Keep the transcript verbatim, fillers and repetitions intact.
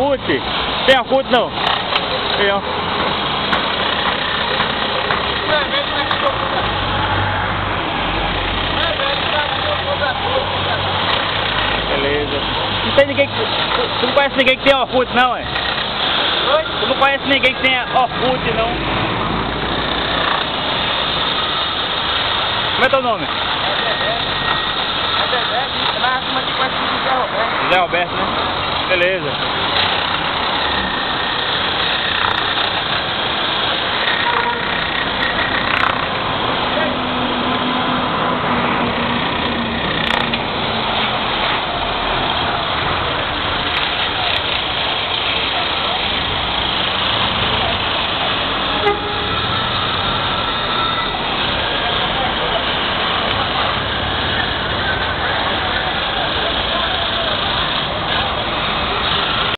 Orkut. Tem Orkut não? Tem, ó. Beleza. Não tem ninguém que... Tu não conhece ninguém que tem Orkut não, é? Oi? Tu não conhece ninguém que tenha Orkut não? Como é teu nome? É Dedé, mas aqui conhece o Zé Roberto. Zé Roberto, né? Beleza.